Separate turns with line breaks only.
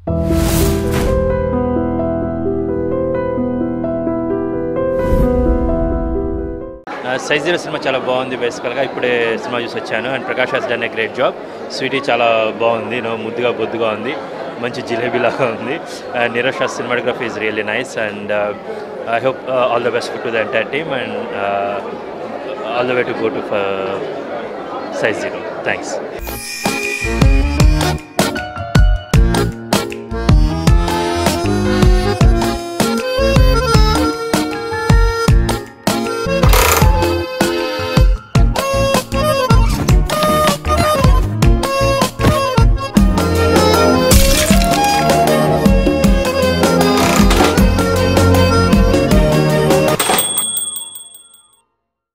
Size zero cinema చాలా బాగుంది. బేసికల్గా ఇప్పుడే సినిమా చూసి వచ్చాను. And Prakash has done a great job. Sweety చాలా బాగుంది, ముద్దుగా బొద్దుగా ఉంది, మంచి జిలేబీలాగా ఉంది. And Neeraj Shah cinematography is really nice. And I hope all the best to the entire team and all the way to go to Size Zero. Thanks.